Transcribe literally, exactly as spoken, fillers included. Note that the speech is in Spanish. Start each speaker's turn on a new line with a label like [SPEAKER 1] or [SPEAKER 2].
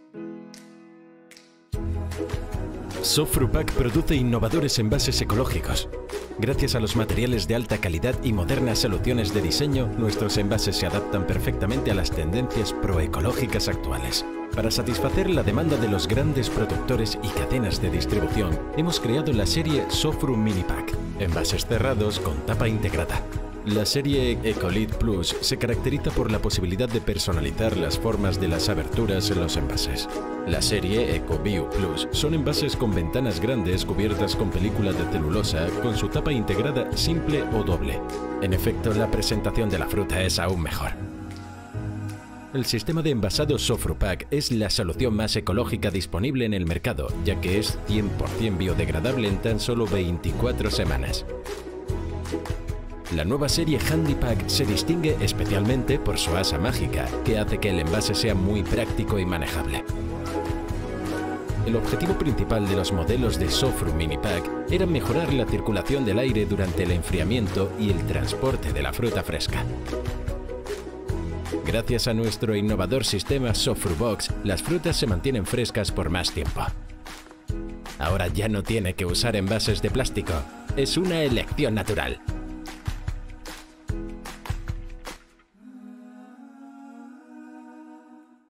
[SPEAKER 1] Sofrupack produce innovadores envases ecológicos. Gracias a los materiales de alta calidad y modernas soluciones de diseño, nuestros envases se adaptan perfectamente a las tendencias proecológicas actuales. Para satisfacer la demanda de los grandes productores y cadenas de distribución, hemos creado la serie Sofru Mini Pack, envases cerrados con tapa integrada. La serie Ecolite Plus se caracteriza por la posibilidad de personalizar las formas de las aberturas en los envases. La serie EcoView Plus son envases con ventanas grandes cubiertas con película de celulosa con su tapa integrada simple o doble. En efecto, la presentación de la fruta es aún mejor. El sistema de envasado Sofrupack es la solución más ecológica disponible en el mercado, ya que es cien por cien biodegradable en tan solo veinticuatro semanas. La nueva serie Handypack se distingue especialmente por su asa mágica, que hace que el envase sea muy práctico y manejable. El objetivo principal de los modelos de Sofru Mini Pack era mejorar la circulación del aire durante el enfriamiento y el transporte de la fruta fresca. Gracias a nuestro innovador sistema Sofrubox, las frutas se mantienen frescas por más tiempo. Ahora ya no tiene que usar envases de plástico. Es una elección natural.